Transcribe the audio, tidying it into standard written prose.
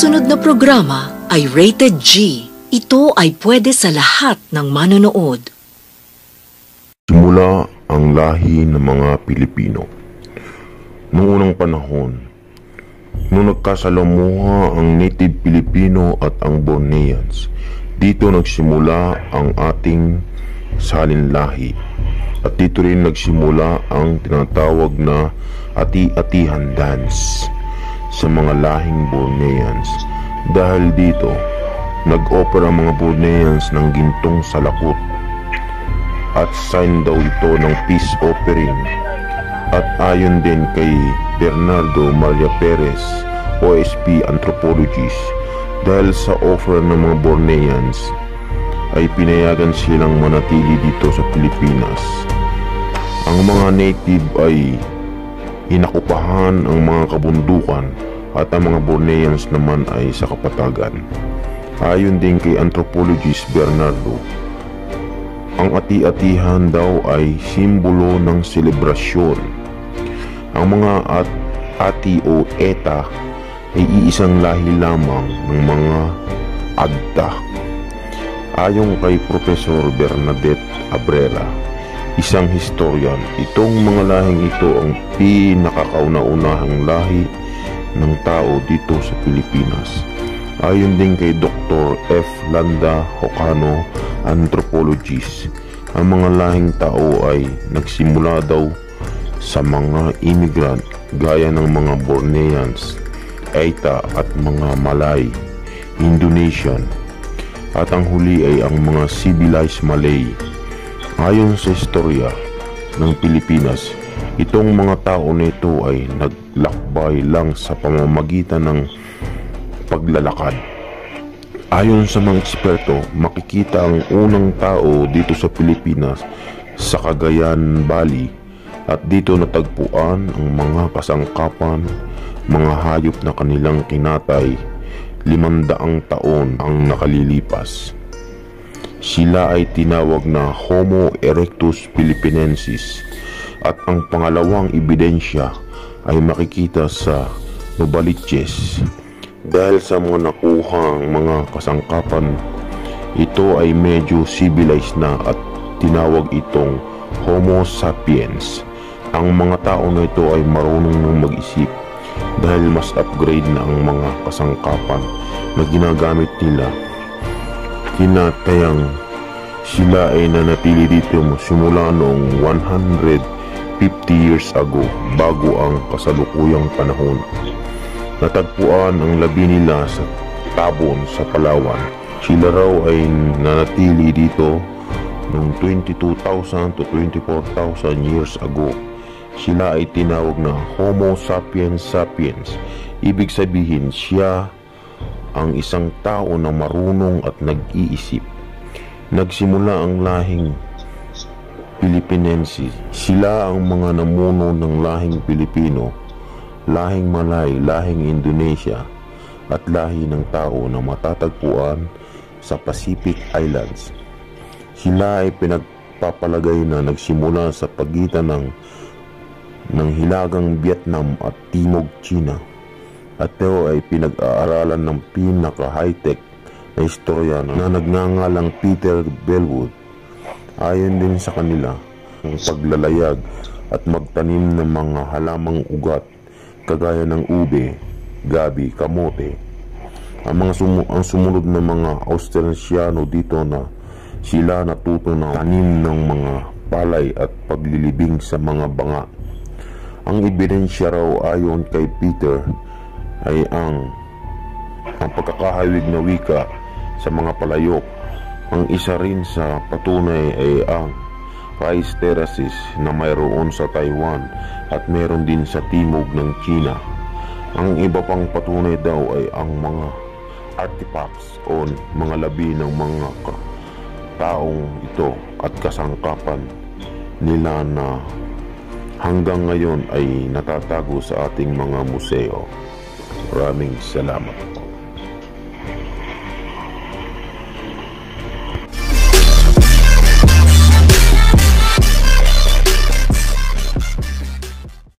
sumusunod na programa ay rated G. Ito ay pwede sa lahat ng manonood. Simula ang lahi ng mga Pilipino. Noong unang panahon, nung nagkasalamuha ang native Pilipino at ang Borneans, dito nagsimula ang ating salinlahi. At dito rin nagsimula ang tinatawag na ati-atihan dance sa mga lahing Borneans. Dahil dito, nag-opera ang mga Borneans ng gintong salakot at sign daw ito ng peace offering. At ayon din kay Bernardo Maria Perez, OSP anthropologist, dahil sa offer ng mga Borneans ay pinayagan silang manatili dito sa Pilipinas. Ang mga native ay inakupahan ang mga kabundukan at ang mga Borneans naman ay sa kapatagan. Ayon din kay anthropologist Bernardo, ang ati-atihan daw ay simbolo ng selebrasyon. Ang mga ati o eta ay iisang lahi lamang ng mga agta. Ayon kay Professor Bernadette Abrera, isang historian, itong mga lahing ito ang pinakakauna-unahang lahi ng tao dito sa Pilipinas. Ayon din kay Dr. F. Landa Hocano, anthropologist, ang mga lahing tao ay nagsimula daw sa mga immigrant gaya ng mga Borneans, Aita at mga Malay, Indonesian, at ang huli ay ang mga civilized Malay. Ayon sa istorya ng Pilipinas, itong mga tao na ito ay naglakbay lang sa pamamagitan ng paglalakad. Ayon sa mga eksperto, makikita ang unang tao dito sa Pilipinas sa Cagayan Valley at dito natagpuan ang mga kasangkapan, mga hayop na kanilang kinatay 500 taon ang nakalilipas. Sila ay tinawag na Homo erectus philippinensis at ang pangalawang ebidensya ay makikita sa Novaliches. Dahil sa mga nakuhang mga kasangkapan, ito ay medyo civilized na at tinawag itong Homo sapiens. Ang mga tao na ito ay marunong nang mag-isip dahil mas upgrade na ang mga kasangkapan na ginagamit nila. Kinatayang sila ay nanatili dito simula noong 150 years ago bago ang kasalukuyang panahon. Natagpuan ang labi nila sa Tabon sa Palawan. Sila raw ay nanatili dito noong 22,000 to 24,000 years ago. Sila ay tinawag na Homo sapiens sapiens. Ibig sabihin siya ang isang tao na marunong at nag-iisip. Nagsimula ang lahing Pilipinensis. Sila ang mga namuno ng lahing Pilipino, lahing Malay, lahing Indonesia, at lahi ng tao na matatagpuan sa Pacific Islands. Sila ay pinagpapalagay na nagsimula sa pagitan ng hilagang Vietnam at Timog China. At ito ay pinag-aaralan ng pinaka-high-tech na istorya na nagngangalang Peter Bellwood. Ayon din sa kanila, ang paglalayag at magtanim ng mga halamang ugat kagaya ng ube, gabi, kamote. Ang sumunod na mga Austronesiano dito na sila natuto ng tanim ng mga palay at paglilibing sa mga banga. Ang ebidensya raw ayon kay Peter ay ang pagkakahawig na wika sa mga palayok. Ang isa rin sa patunay ay ang rice terraces na mayroon sa Taiwan at meron din sa timog ng China. Ang iba pang patunay daw ay ang mga artifacts o mga labi ng mga taong ito at kasangkapan nila na hanggang ngayon ay natatago sa ating mga museo. Maraming salamat.